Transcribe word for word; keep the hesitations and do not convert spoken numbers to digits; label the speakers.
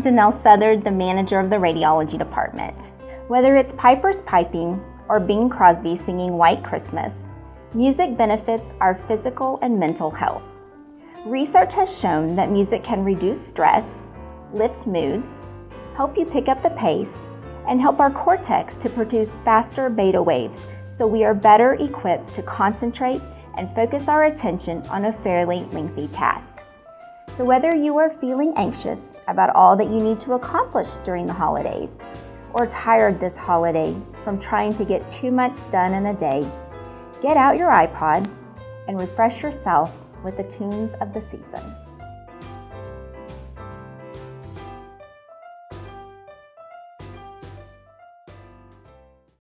Speaker 1: Janelle Southard, the manager of the radiology department. Whether it's pipers piping or Bing Crosby singing White Christmas, music benefits our physical and mental health. Research has shown that music can reduce stress, lift moods, help you pick up the pace, and help our cortex to produce faster beta waves so we are better equipped to concentrate and focus our attention on a fairly lengthy task. So whether you are feeling anxious about all that you need to accomplish during the holidays, or tired this holiday from trying to get too much done in a day, get out your iPod and refresh yourself with the tunes of the season.